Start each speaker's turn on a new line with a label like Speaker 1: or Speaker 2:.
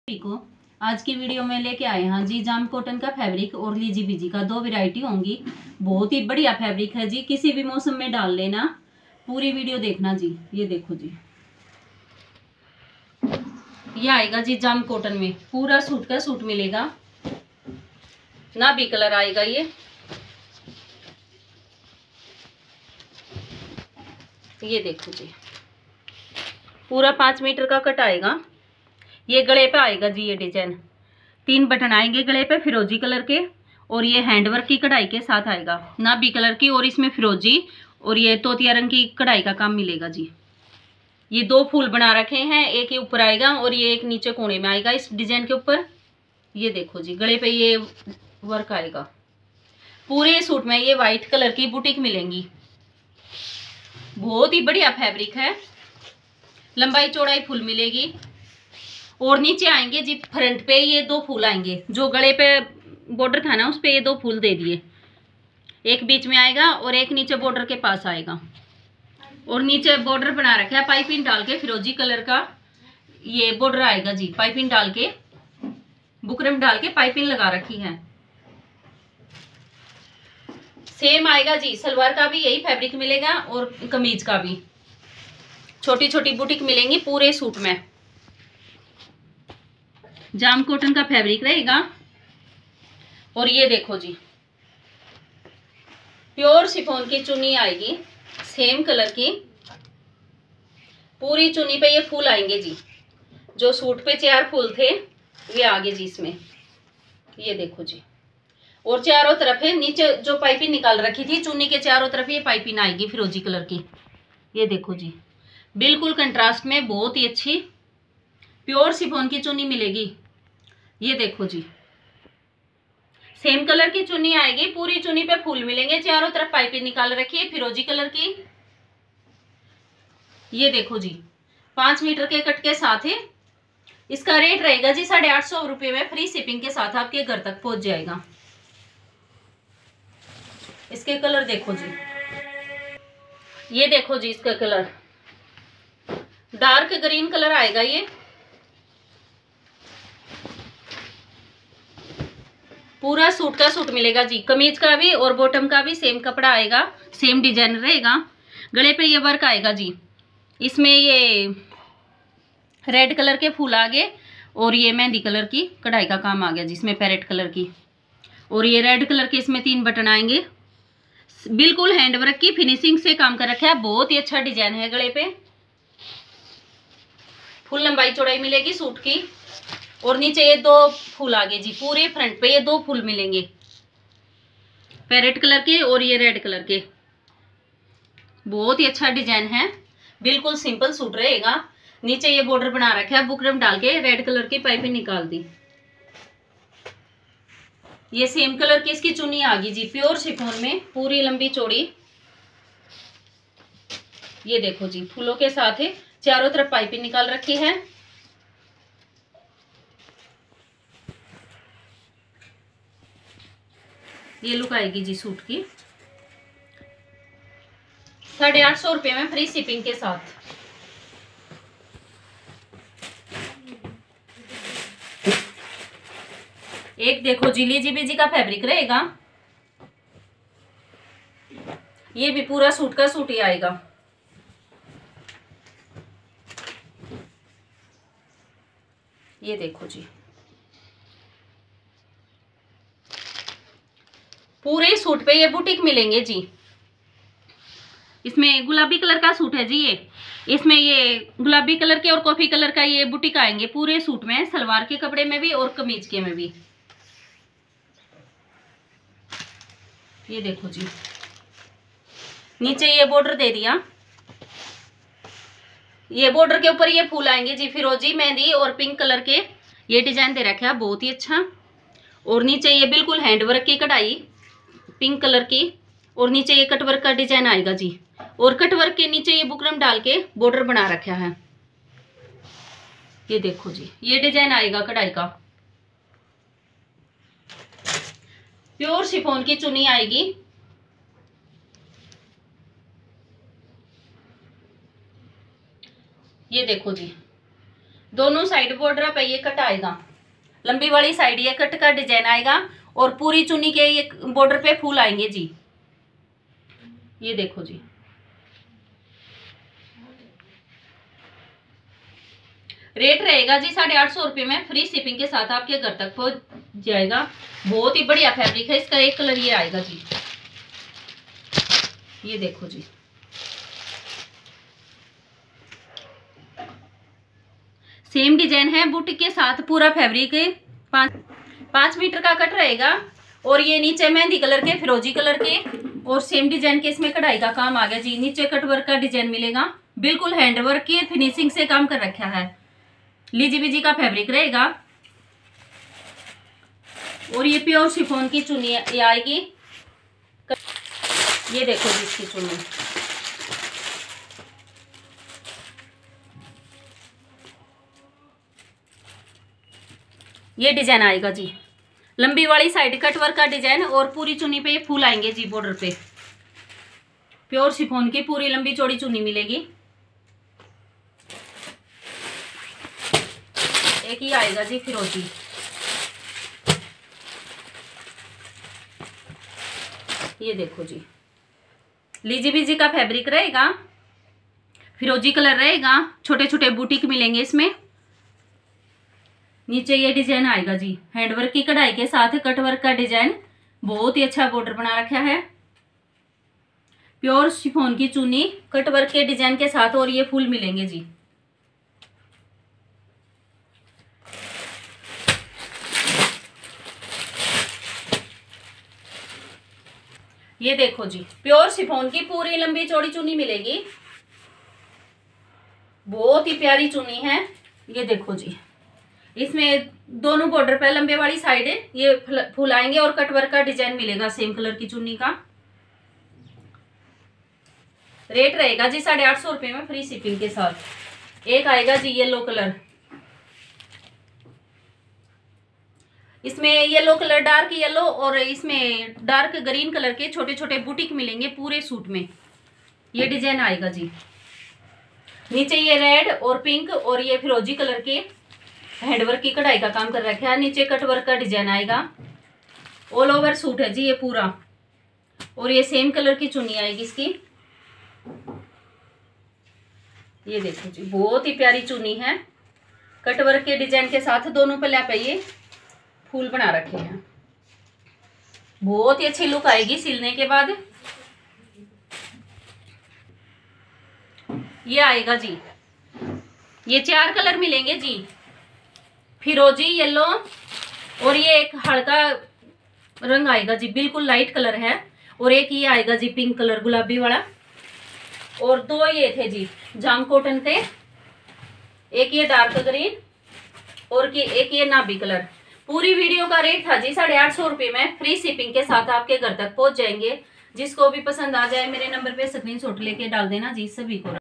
Speaker 1: को आज की वीडियो में लेके आए हैं जी जाम कॉटन का फैब्रिक और लीजी बीजी का दो वैरायटी होंगी। बहुत ही बढ़िया फैब्रिक है जी, किसी भी मौसम में डाल लेना। पूरी वीडियो देखना जी। ये देखो जी, ये आएगा जी जाम कॉटन में, पूरा सूट का सूट मिलेगा ना, भी कलर आएगा। ये देखो जी, पूरा 5 मीटर का कट आएगा। ये गले पे आएगा जी, ये डिजाइन 3 बटन आएंगे गले पे फिरोजी कलर के, और ये हैंडवर्क की कढ़ाई के साथ आएगा नाबी कलर की, और इसमें फिरोजी और ये तोतिया रंग की कढ़ाई का काम मिलेगा जी। ये 2 फूल बना रखे हैं, एक ये ऊपर आएगा और ये एक नीचे कोने में आएगा इस डिजाइन के ऊपर। ये देखो जी, गले पे ये वर्क आएगा। पूरे सूट में ये व्हाइट कलर की बुटीक मिलेंगी। बहुत ही बढ़िया फैब्रिक है, लंबाई चौड़ाई फुल मिलेगी। और नीचे आएंगे जी फ्रंट पे ये 2 फूल आएंगे, जो गले पे बॉर्डर था ना उस पे ये 2 फूल दे दिए, एक बीच में आएगा और एक नीचे बॉर्डर के पास आएगा। और नीचे बॉर्डर बना रखा है पाइपिंग डाल के, फिरोजी कलर का ये बॉर्डर आएगा जी। पाइपिंग डाल के, बुकरम डाल के पाइपिंग लगा रखी है। सेम आएगा जी, सलवार का भी यही फैब्रिक मिलेगा और कमीज का भी छोटी छोटी बुटीक मिलेंगी पूरे सूट में। जाम कॉटन का फैब्रिक रहेगा। और ये देखो जी, प्योर शिफॉन की चुन्नी आएगी सेम कलर की। पूरी चुन्नी पे ये फूल आएंगे जी, जो सूट पे 4 फूल थे ये आगे जी इसमें। ये देखो जी, और चारों तरफ है, नीचे जो पाइपिंग निकाल रखी थी चुन्नी के चारों तरफ ये पाइपिंग आएगी फिरोजी कलर की। ये देखो जी, बिल्कुल कंट्रास्ट में बहुत ही अच्छी प्योर शिफॉन की चुन्नी मिलेगी। ये देखो जी, सेम कलर की चुन्नी आएगी, पूरी चुन्नी पे फूल मिलेंगे, चारों तरफ पाइपिंग निकाल रखी है फिरोजी कलर की। ये देखो जी, 5 मीटर के कट के साथ है। इसका रेट रहेगा जी 850 रुपये में, फ्री शिपिंग के साथ आपके घर तक पहुंच जाएगा। इसके कलर देखो जी, ये देखो जी, इसका कलर डार्क ग्रीन कलर आएगा। ये पूरा सूट का सूट मिलेगा जी, कमीज का भी और बॉटम का भी सेम कपड़ा आएगा, सेम डिजाइन रहेगा। गले पे ये वर्क आएगा जी, इसमें ये रेड कलर के फूल आगे और ये मेहंदी कलर की कढ़ाई का काम आ गया जिसमें पैरेट कलर की, और ये रेड कलर के इसमें 3 बटन आएंगे। बिल्कुल हैंडवर्क की फिनिशिंग से काम कर रखा है, बहुत ही अच्छा डिजाइन है। गले पे फुल लंबाई चौड़ाई मिलेगी सूट की, और नीचे ये 2 फूल आगे जी, पूरे फ्रंट पे ये 2 फूल मिलेंगे पैरेट कलर के और ये रेड कलर के। बहुत ही अच्छा डिजाइन है, बिल्कुल सिंपल सूट रहेगा। नीचे ये बॉर्डर बना रखा है, बुकरम डाल के रेड कलर की पाइपिंग निकाल दी। ये सेम कलर की इसकी चुन्नी आ गई जी, प्योर शिफॉन में, पूरी लंबी चौड़ी। ये देखो जी, फूलों के साथ है, चारों तरफ पाइपिंग निकाल रखी है। ये लुक आएगी जी सूट की 850 रुपये में, फ्री शिपिंग के साथ। एक देखो जी, लीजी बीजी का फैब्रिक रहेगा। ये भी पूरा सूट का सूट ही आएगा। ये देखो जी, पूरे सूट पे ये बुटीक मिलेंगे जी। इसमें गुलाबी कलर का सूट है जी, ये इसमें ये गुलाबी कलर के और कॉफी कलर का ये बुटीक आएंगे पूरे सूट में, सलवार के कपड़े में भी और कमीज के में भी। ये देखो जी, नीचे ये बॉर्डर दे दिया, ये बॉर्डर के ऊपर ये फूल आएंगे जी, फिरोजी मेहंदी और पिंक कलर के ये डिजाइन दे रखा है, बहुत ही अच्छा। और नीचे ये बिल्कुल हैंडवर्क की कढ़ाई पिंक कलर की, और नीचे ये कटवर्क का डिजाइन आएगा जी, और कटवर्क के नीचे ये बुकरम डाल के बॉर्डर बना रखा है। ये देखो जी, ये डिजाइन आएगा कढ़ाई का। प्योर शिफॉन की चुन्नी आएगी। ये देखो जी, दोनों साइड बॉर्डर पे ये कट आएगा, लंबी वाली साइड ये कट का डिजाइन आएगा और पूरी चुन्नी के ये बॉर्डर पे फूल आएंगे जी। ये देखो जी, रेट रहेगा जी 850 रुपये में, फ्री शिपिंग के साथ आपके घर तक पहुंच जाएगा। बहुत ही बढ़िया फैब्रिक है, इसका एक कलर ये आएगा जी। ये देखो जी, सेम डिजाइन है, बूटी के साथ पूरा फैब्रिक 5 मीटर का कट रहेगा और ये नीचे मेहंदी कलर के, फिरोजी कलर के और सेम डिजाइन के इसमें कढ़ाई का काम आ गया जी। नीचे कट वर्क का डिजाइन मिलेगा, बिल्कुल हैंड वर्क की फिनिशिंग से काम कर रखा है। लीजी बीजी का फैब्रिक रहेगा और ये प्योर शिफॉन की चुन्नी आएगी। ये देखो जी इसकी चुन्नी, ये डिजाइन आएगा जी, लंबी वाली साइड कट वर्क का डिजाइन और पूरी चुन्नी पे ये फूल आएंगे जी बॉर्डर पे। प्योर शिफॉन की पूरी लंबी चौड़ी चुन्नी मिलेगी। एक ही आएगा जी फिरोजी, ये देखो जी, लीजी बीजी का फैब्रिक रहेगा, फिरोजी कलर रहेगा, छोटे छोटे बूटीक मिलेंगे इसमें। नीचे ये डिजाइन आएगा जी, हैंडवर्क की कढ़ाई के साथ कटवर्क का डिजाइन, बहुत ही अच्छा बॉर्डर बना रखा है। प्योर शिफॉन की चुन्नी कटवर्क के डिजाइन के साथ और ये फूल मिलेंगे जी। ये देखो जी, प्योर शिफॉन की पूरी लंबी चौड़ी चुन्नी मिलेगी, बहुत ही प्यारी चुन्नी है। ये देखो जी, इसमें दोनों बॉर्डर पे लंबे वाली साइड है ये फूल आएंगे और कटवर्क का डिजाइन मिलेगा सेम कलर की चुन्नी का। रेट रहेगा जी 850 रुपये में, फ्री शिपिंग के साथ। एक आएगा जी येलो कलर, इसमें येलो कलर, डार्क येलो और इसमें डार्क ग्रीन कलर के छोटे छोटे बूटीक मिलेंगे पूरे सूट में। ये डिजाइन आएगा जी, नीचे ये रेड और पिंक और ये फिरोजी कलर के हैंडवर्क की कढ़ाई का काम कर रखा है। नीचे कटवर्क का डिजाइन आएगा, ऑल ओवर सूट है जी ये पूरा और ये सेम कलर की चुन्नी आएगी इसकी। ये देखो जी, बहुत ही प्यारी चुन्नी है, कटवर्क के डिजाइन के साथ दोनों पल्ला पे ये फूल बना रखे हैं, बहुत ही अच्छी लुक आएगी सिलने के बाद। ये आएगा जी, ये 4 कलर मिलेंगे जी, फिरोजी, येलो और ये एक हल्का रंग आएगा जी, बिल्कुल लाइट कलर है, और एक ये आएगा जी पिंक कलर गुलाबी वाला, और 2 ये थे जी जाम कॉटन थे, एक ये डार्क ग्रीन और एक ये नाबी कलर। पूरी वीडियो का रेट था जी 850 रुपये में, फ्री शिपिंग के साथ आपके घर तक पहुंच जाएंगे। जिसको भी पसंद आ जाए मेरे नंबर पे स्क्रीनशॉट लेके डाल देना जी। सभी को